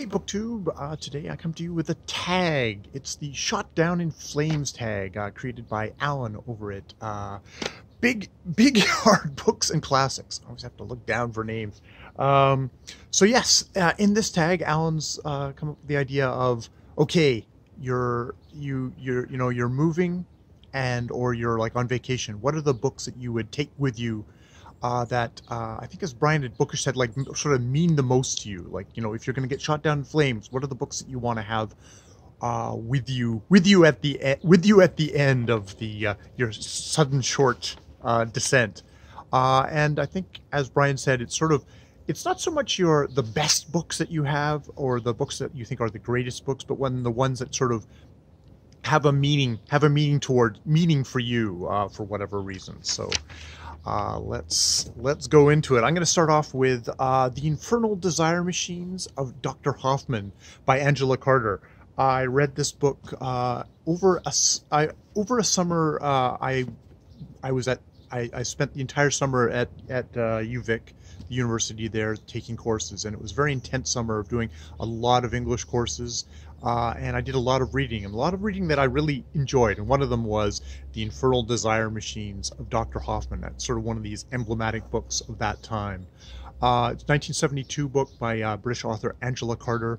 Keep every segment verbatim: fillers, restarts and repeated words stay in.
Hey Booktube, uh, today I come to you with a tag. It's the Shot Down in Flames tag, uh, created by Alan over at uh, Big Big Hard Books and Classics. I always have to look down for names. Um, so yes, uh, in this tag, Alan's uh, come up with the idea of, okay, you're you you're you know you're moving, and or you're like on vacation. What are the books that you would take with you? Uh, that uh, I think, as Brian at Bookish said, like sort of mean the most to you. Like, you know, if you're going to get shot down in flames, what are the books that you want to have uh, with you, with you at the e with you at the end of the uh, your sudden short uh, descent? Uh, and I think, as Brian said, it's sort of, it's not so much your the best books that you have or the books that you think are the greatest books, but when the ones that sort of have a meaning, have a meaning toward meaning for you uh, for whatever reason. So. Uh, let's let's go into it. I'm going to start off with uh, The Infernal Desire Machines of Doctor Hoffman by Angela Carter. I read this book uh, over a I, over a summer. Uh, I I was at I, I spent the entire summer at at uh, U V I C, the university there, taking courses, and it was a very intense summer of doing a lot of English courses. Uh, and I did a lot of reading, and a lot of reading that I really enjoyed. And one of them was The Infernal Desire Machines of Doctor Hoffman. That's sort of one of these emblematic books of that time. Uh, it's a nineteen seventy-two book by uh, British author Angela Carter.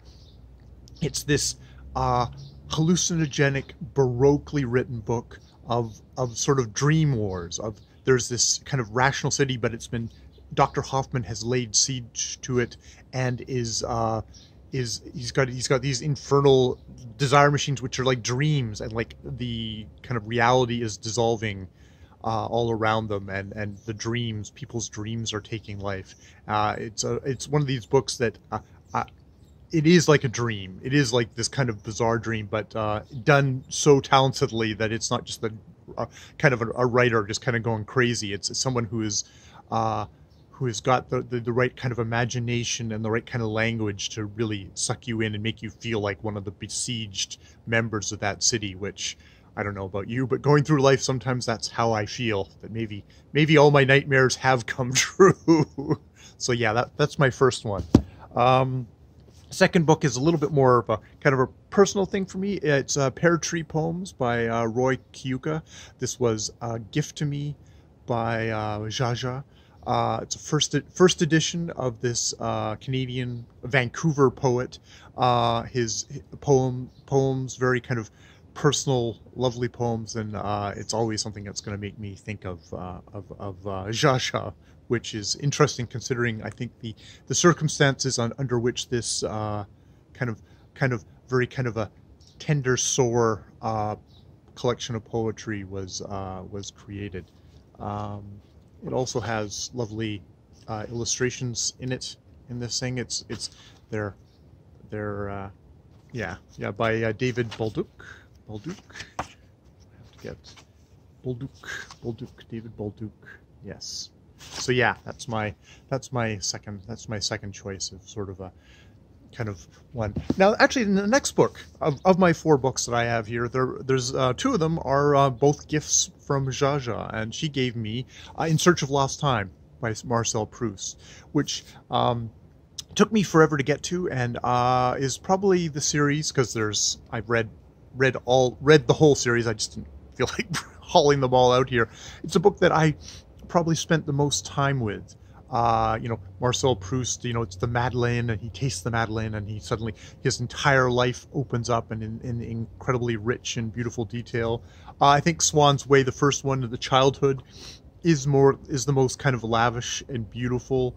It's this uh, hallucinogenic, baroquely written book of of sort of dream wars. Of there's this kind of rational city, but it's been Doctor Hoffman has laid siege to it, and is. Uh, Is he's got he's got these infernal desire machines, which are like dreams, and like the kind of reality is dissolving uh, all around them, and and the dreams, people's dreams, are taking life. Uh, it's a it's one of these books that uh, uh, it is like a dream. It is like this kind of bizarre dream, but uh, done so talentedly that it's not just a uh, kind of a, a writer just kind of going crazy. It's someone who is. Uh, who has got the, the, the right kind of imagination and the right kind of language to really suck you in and make you feel like one of the besieged members of that city, which, I don't know about you, but going through life, sometimes that's how I feel, that maybe maybe all my nightmares have come true. So yeah, that, that's my first one. Um, second book is a little bit more of a kind of a personal thing for me. It's uh, Pear Tree Poems by uh, Roy Kiyooka. This was a gift to me by uh, Jaja. Uh, it's a first first edition of this uh, Canadian Vancouver poet. Uh, his, his poem poems, very kind of personal, lovely poems, and uh, it's always something that's going to make me think of uh, of, of uh, Jaja, which is interesting considering I think the the circumstances on, under which this uh, kind of kind of very kind of a tender, sore uh, collection of poetry was uh, was created. Um, It also has lovely uh, illustrations in it. In this thing, it's it's they're they're uh, yeah yeah by uh, David Balduc Balduc. I have to get Balduc Balduc David Balduc. Yes. So yeah, that's my that's my second that's my second choice of sort of a kind of one. Now, actually, in the next book of, of my four books that I have here, there there's uh, two of them are uh, both gifts from Jaja, and she gave me uh, In Search of Lost Time by Marcel Proust, which um, took me forever to get to, and uh, is probably the series, because there's I've read read all read the whole series. I just didn't feel like hauling them all out here. It's a book that I probably spent the most time with. Uh, you know, Marcel Proust, you know, it's the Madeleine, and he tastes the Madeleine, and he suddenly, his entire life opens up and in, in incredibly rich and beautiful detail. Uh, I think Swan's Way, the first one, the childhood, is more, is the most kind of lavish and beautiful.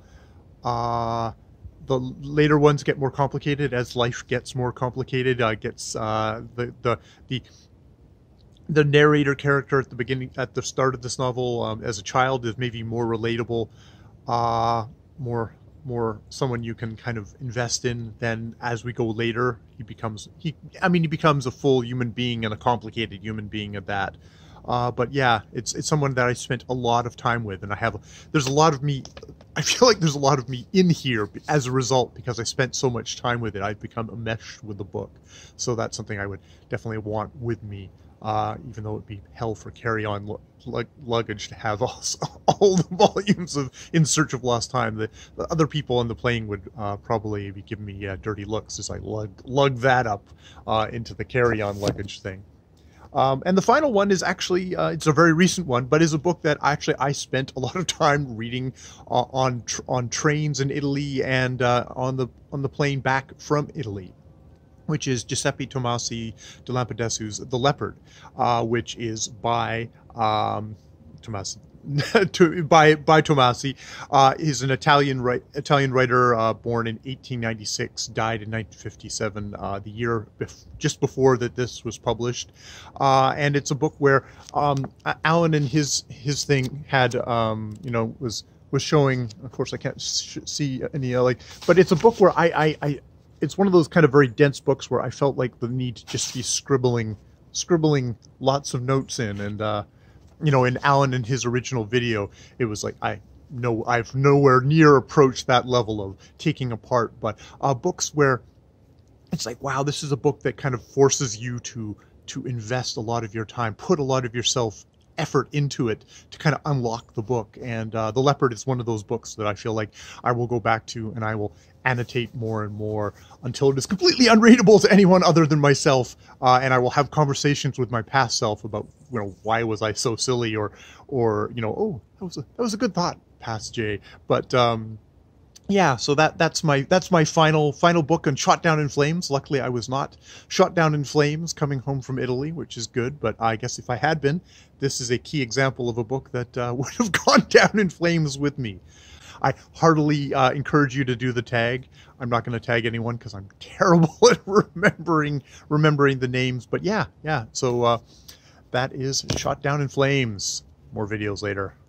Uh, the later ones get more complicated as life gets more complicated. Uh, gets, uh, the, the, the, the narrator character at the beginning, at the start of this novel, um, as a child is maybe more relatable. Uh, more, more someone you can kind of invest in. Then as we go later, he becomes, he, I mean, he becomes a full human being and a complicated human being at that. Uh, but yeah, it's, it's someone that I spent a lot of time with, and I have, there's a lot of me, I feel like there's a lot of me in here as a result, because I spent so much time with it. I've become enmeshed with the book. So that's something I would definitely want with me, Uh, even though it'd be hell for carry-on lug luggage to have all, all the volumes of In Search of Lost Time. The, the other people on the plane would uh, probably be giving me uh, dirty looks as I lug, lug that up uh, into the carry-on luggage thing. Um, and the final one is actually, uh, it's a very recent one, but is a book that actually I spent a lot of time reading uh, on tr on trains in Italy and uh, on the on the plane back from Italy, which is Giuseppe Tomasi de Lampedusa's The Leopard, uh, which is by um, Tomasi. to, by by Tomasi. Uh, he's an Italian right, Italian writer, uh, born in eighteen ninety-six, died in nineteen fifty-seven, uh, the year bef just before that this was published. Uh, and it's a book where um, Alan and his his thing had um, you know was was showing. Of course, I can't sh see any uh, like, but it's a book where I, I I it's one of those kind of very dense books where I felt like the need to just be scribbling scribbling lots of notes in. And uh, you know, in Alan and his original video, it was like, I know I've nowhere near approached that level of taking apart, but uh, books where it's like, wow, this is a book that kind of forces you to to invest a lot of your time, put a lot of yourself effort into it to kind of unlock the book. And uh, The Leopard is one of those books that I feel like I will go back to and I will annotate more and more until it is completely unreadable to anyone other than myself. Uh, and I will have conversations with my past self about, you know, why was I so silly, or, or you know, oh, that was a, that was a good thought, past Jay. But um, yeah, so that that's my that's my final final book on Shot Down in Flames. Luckily, I was not shot down in flames coming home from Italy, which is good. But I guess if I had been, this is a key example of a book that uh, would have gone down in flames with me. I heartily uh, encourage you to do the tag. I'm not going to tag anyone because I'm terrible at remembering remembering the names. But yeah, yeah. So uh, that is Shot Down in Flames. More videos later.